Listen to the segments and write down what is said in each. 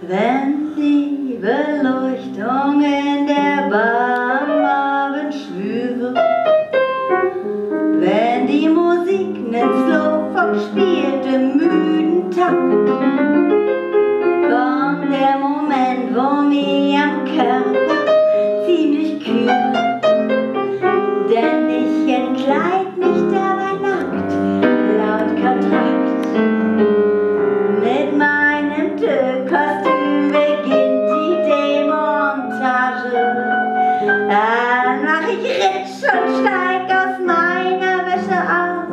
Wenn die Beleuchtung in der Bar am Abend schwül, wenn die Musik nen Slowfox spielt im müden Takt, kommt der Moment, wo mir am Körper ziemlich kühl wird, denn ich entkleid mich dabei nackt, laut Kontrakt. Mit meinem Tüllkostüm beginnt die Demontage. Dann mach ich Ritsch und steig aus meiner Wäsche aus.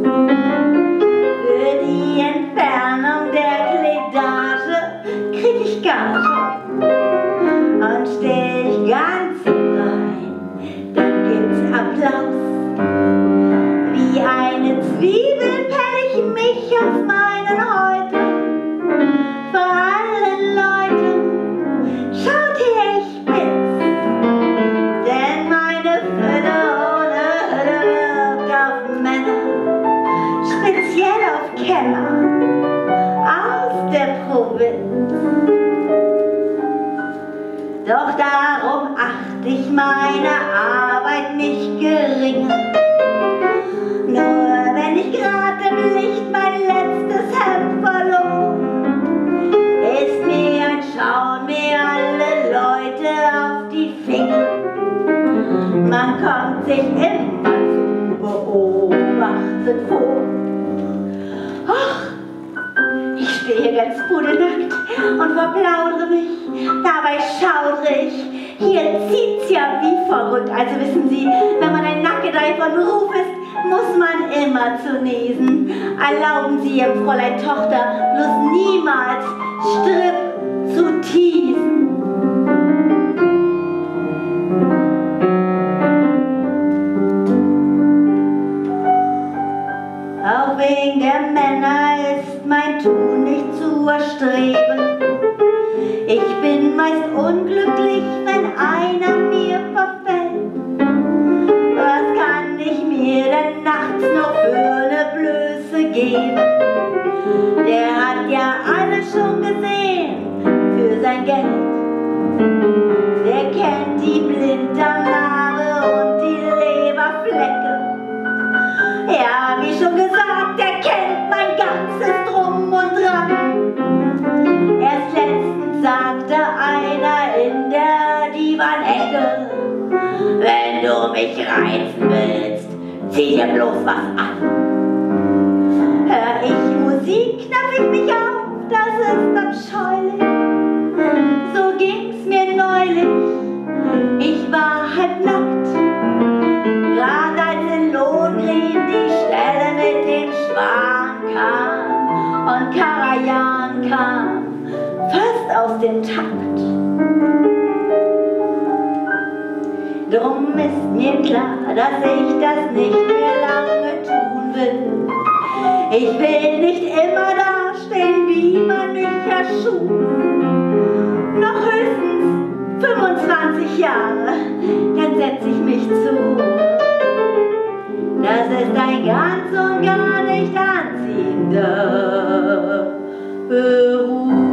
Für die Entfernung der Kledage krieg ich Gage. Und steh ich ganz rein, dann gibt's Applaus. Wie eine Zwiebel pell ich mich auf meinen Häuten. Vor allen Leuten schaut her, ich bin's, denn meine Fülle ohne Hülle wirkt auf Männer, speziell auf Kenner aus der Provinz. Doch darum acht ich meine Arbeit nicht geringer. Nur wenn ich grad im Licht mein letztes Hemd verlor, ist mir ein Schauen mir alle Leute auf die Finger. Man kommt sich immer zu beobachtet vor. Ach, ich stehe ganz pudelnackt und verplaudere mich, dabei schaudre ich. Hier zieht's ja wie verrückt. Also wissen Sie, wenn man ein Nackedei von Beruf ist, muss man immer zu niesen. Erlauben Sie Ihrem Fräulein Tochter bloß niemals Strip zu teasen. Auch wegen der Männer ist mein Tun nicht zu erstreben. Ich bin meist unglücklich, wenn einer mir verfällt. Was kann ich mir denn nachts noch für eine Blöße geben? Der hat ja alles schon gesehen für sein Geld. Der kennt die Blinddarmnarbe und die Leberflecke. Ja, wie schon gesagt, der kennt mein ganzes Drum und Dran. Erst letztens sagte einer in der Divan-Ecke: Wenn du mich reizen willst, zieh dir bloß was an. Hör ich Musik, knapp ich mich auf, das ist abscheulich. So ging's mir neulich, ich war halb nackt, grad als in Lohengrin die Stelle mit dem Schwan kam und Karajan kam fast aus dem Takt. Drum ist mir klar, dass ich das nicht mehr lange tun will. Ich will nicht immer dastehen, wie man mich erschuf. Noch höchstens 25 Jahre, dann setz ich mich zur Ruhe. Das ist ein ganz und gar nicht anziehender Beruf.